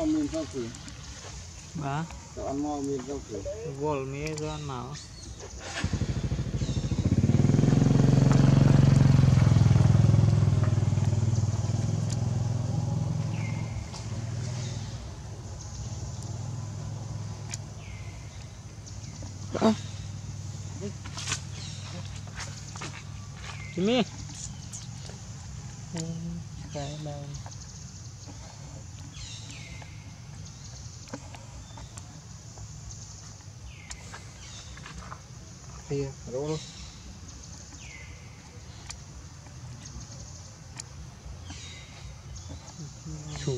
mò miên sao khử bà cho ăn mò miên sao khử vol mía cho ăn màu Jimmy cái đầu thì đúng luôn chủ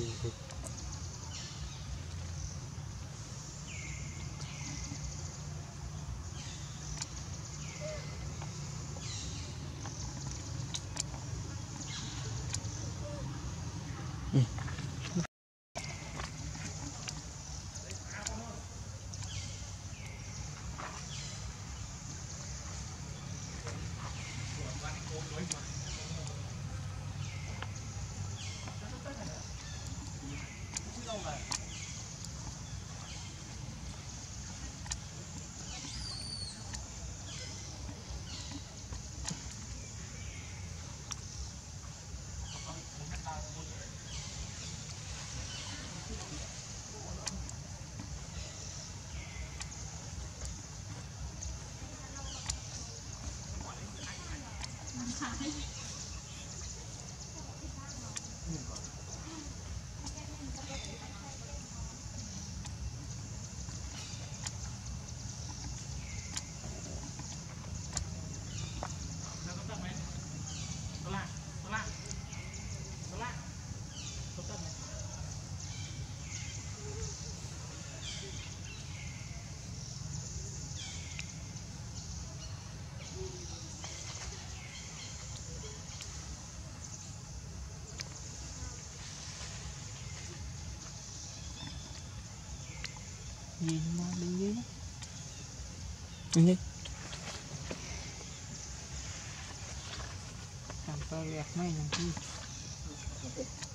gì mà đi dưới đi sampai lihat main nanti